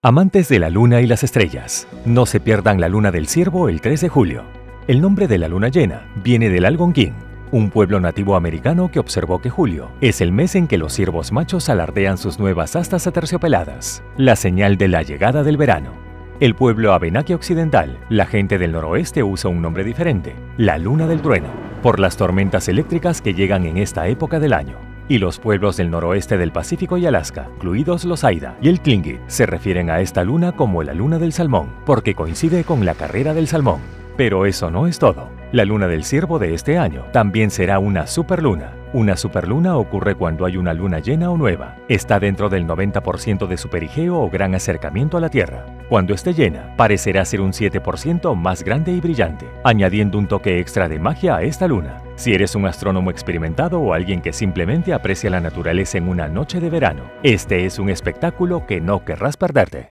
Amantes de la luna y las estrellas, no se pierdan la luna del Ciervo el 3 de julio. El nombre de la luna llena viene del Algonquín, un pueblo nativo americano que observó que julio es el mes en que los ciervos machos alardean sus nuevas astas aterciopeladas, la señal de la llegada del verano. El pueblo Abenaki Occidental, la gente del noroeste usa un nombre diferente, la luna del trueno, por las tormentas eléctricas que llegan en esta época del año. Y los pueblos del noroeste del Pacífico y Alaska, incluidos los Haida y el Tlingit, se refieren a esta luna como la luna del salmón, porque coincide con la carrera del salmón. Pero eso no es todo. La luna del Ciervo de este año también será una superluna. Una superluna ocurre cuando hay una luna llena o nueva. Está dentro del 90% de superigeo o gran acercamiento a la Tierra. Cuando esté llena, parecerá ser un 7% más grande y brillante, añadiendo un toque extra de magia a esta luna. Si eres un astrónomo experimentado o alguien que simplemente aprecia la naturaleza en una noche de verano, este es un espectáculo que no querrás perderte.